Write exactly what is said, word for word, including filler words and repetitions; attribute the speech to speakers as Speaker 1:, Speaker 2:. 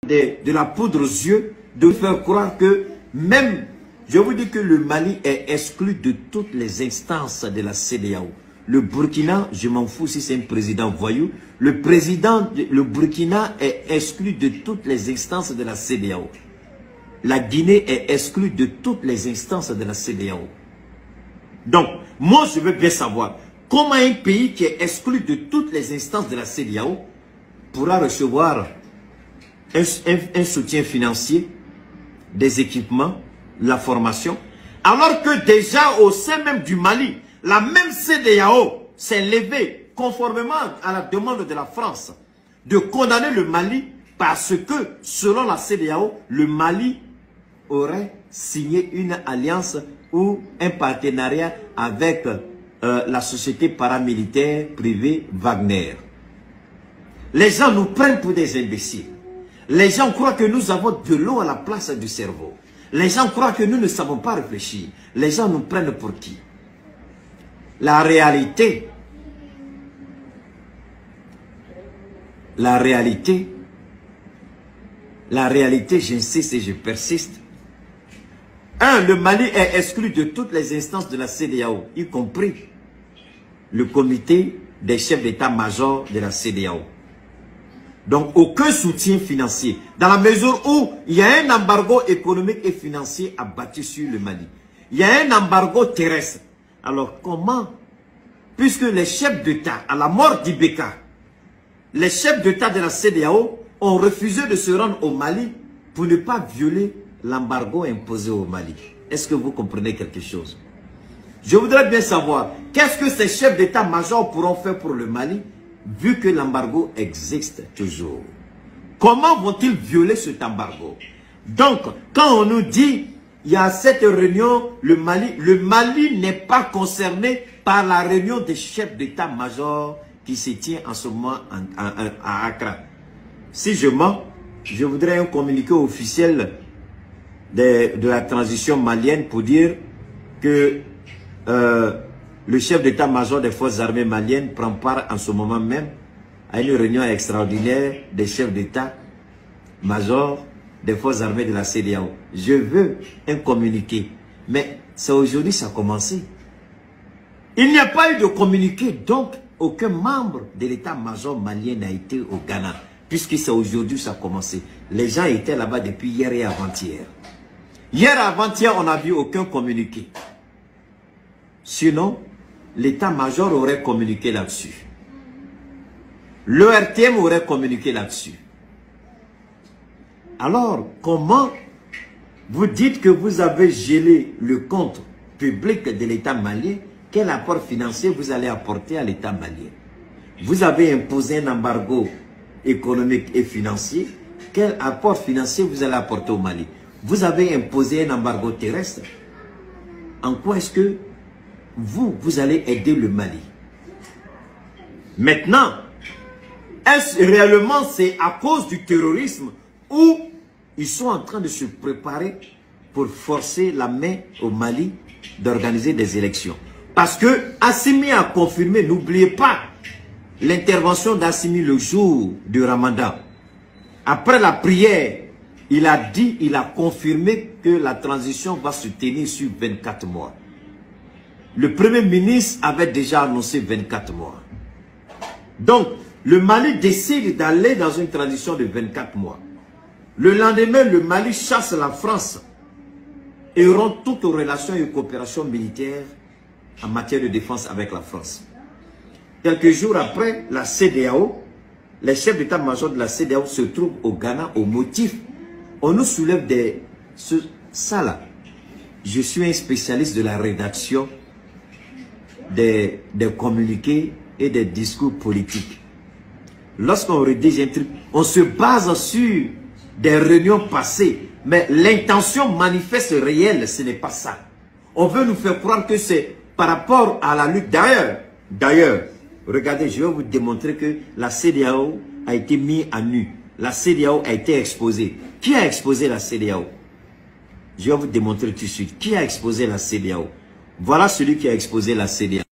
Speaker 1: de, de la poudre aux yeux, de faire croire que même, je vous dis que le Mali est exclu de toutes les instances de la C D A O. Le Burkina, je m'en fous si c'est un président voyou, le président, le Burkina est exclu de toutes les instances de la C D A O. La Guinée est exclue de toutes les instances de la C D A O. Donc, moi je veux bien savoir comment un pays qui est exclu de toutes les instances de la C D A O pourra recevoir un, un, un soutien financier, des équipements, la formation, alors que déjà au sein même du Mali, la même C D A O s'est levée conformément à la demande de la France de condamner le Mali parce que, selon la C D A O, le Mali aurait signé une alliance ou un partenariat avec euh, la société paramilitaire privée Wagner. Les gens nous prennent pour des imbéciles. Les gens croient que nous avons de l'eau à la place du cerveau. Les gens croient que nous ne savons pas réfléchir. Les gens nous prennent pour qui? La réalité, la réalité, la réalité, j'insiste et je persiste. Un, le Mali est exclu de toutes les instances de la C D A O, y compris le comité des chefs d'état-major de la C D A O. Donc, aucun soutien financier, dans la mesure où il y a un embargo économique et financier abattu sur le Mali. Il y a un embargo terrestre. Alors, comment, puisque les chefs d'État, à la mort d'Ibeka, les chefs d'État de la C D A O ont refusé de se rendre au Mali pour ne pas violer l'embargo imposé au Mali. Est-ce que vous comprenez quelque chose? Je voudrais bien savoir, qu'est-ce que ces chefs d'état-major pourront faire pour le Mali, vu que l'embargo existe toujours? Comment vont-ils violer cet embargo? Donc, quand on nous dit, il y a cette réunion, le Mali, le Mali n'est pas concerné par la réunion des chefs d'état-major qui se tient en ce moment en, en, en, à Accra. Si je mens, je voudrais un communiqué officiel de, de la transition malienne pour dire que euh, le chef d'état-major des forces armées maliennes prend part en ce moment même à une réunion extraordinaire des chefs d'état-major des forces armées de la C D A O. Je veux un communiqué. Mais c'est aujourd'hui que ça a commencé. Il n'y a pas eu de communiqué, donc aucun membre de l'état-major malien n'a été au Ghana, puisque c'est aujourd'hui que ça a commencé. Les gens étaient là-bas depuis hier et avant-hier. Hier et avant-hier, on n'a vu aucun communiqué. Sinon, l'état-major aurait communiqué là-dessus. L'E R T M aurait communiqué là-dessus. Alors, comment vous dites que vous avez gelé le compte public de l'État malien? Quel apport financier vous allez apporter à l'État malien? Vous avez imposé un embargo économique et financier. Quel apport financier vous allez apporter au Mali? Vous avez imposé un embargo terrestre. En quoi est-ce que vous, vous allez aider le Mali? Maintenant, est-ce réellement c'est à cause du terrorisme ou ils sont en train de se préparer pour forcer la main au Mali d'organiser des élections? Parce que Assimi a confirmé, n'oubliez pas l'intervention d'Assimi le jour du Ramadan. Après la prière, il a dit, il a confirmé que la transition va se tenir sur vingt-quatre mois. Le Premier ministre avait déjà annoncé vingt-quatre mois. Donc, le Mali décide d'aller dans une transition de vingt-quatre mois. Le lendemain, le Mali chasse la France et rompt toutes relations et coopérations militaires en matière de défense avec la France. Quelques jours après, la C D A O, les chefs d'état-major de la C D A O se trouvent au Ghana au motif. On nous soulève des... Ce, ça là, je suis un spécialiste de la rédaction des, des communiqués et des discours politiques. Lorsqu'on rédige un truc, on se base sur des réunions passées. Mais l'intention manifeste réelle, ce n'est pas ça. On veut nous faire croire que c'est par rapport à la lutte. D'ailleurs, d'ailleurs, regardez, je vais vous démontrer que la C D A O a été mise à nu. La C D A O a été exposée. Qui a exposé la C D A O? Je vais vous démontrer tout de suite. Qui a exposé la C D A O? Voilà celui qui a exposé la C D A O.